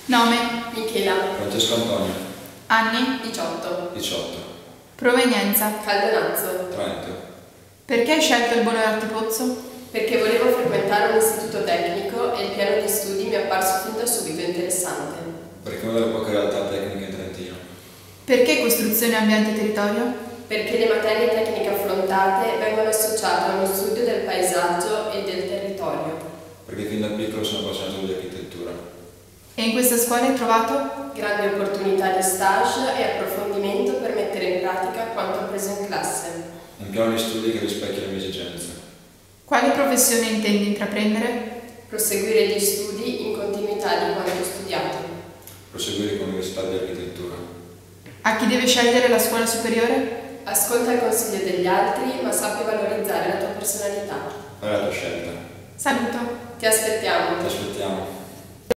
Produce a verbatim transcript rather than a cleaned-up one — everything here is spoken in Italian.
Nome? Michela. Francesco Antonio. Anni? diciotto. diciotto. Provenienza? Caldonazzo. Trento. Perché hai scelto il Bollorati Pozzo? Perché volevo frequentare un istituto tecnico e il piano di studi mi è apparso fin da subito interessante. Perché è una delle poche realtà tecniche in Trentino. Perché costruzione, ambiente e territorio? Perché le materie tecniche affrontate vengono associate a uno studio del paesaggio e del territorio. Perché fin da piccolo sono appassionato di architettura. E in questa scuola hai trovato? Grandi opportunità di stage e approfondimento per mettere in pratica quanto appreso in classe. Un piano di studi che rispecchia le mie esigenze. Quale professione intendi intraprendere? Proseguire gli studi in continuità di quanto studiato. Proseguire con l'università di architettura. A chi deve scegliere la scuola superiore? Ascolta il consiglio degli altri, ma sappi valorizzare la tua personalità. Fai la tua scelta. Saluto. Ti aspettiamo. Ti aspettiamo.